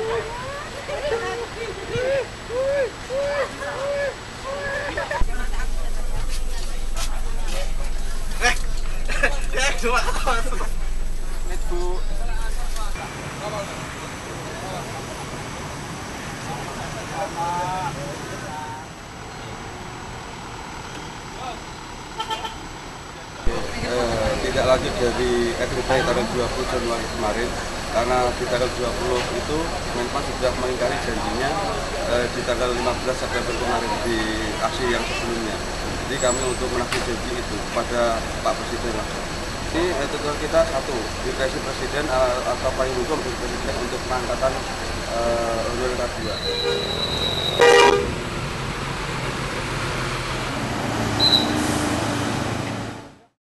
Tidak lanjut dari RTP tanggal 20 Januari kemarin, karena di tanggal 20 itu Menpan sudah mengingkari janjinya di tanggal 15 September kemarin di aksi yang sebelumnya. Jadi kami untuk menagih janji itu kepada Pak Presiden langsung. Ini tujuan kita satu, diskresi Presiden atau payung hukum dari Presiden untuk pengangkatan honorer K2.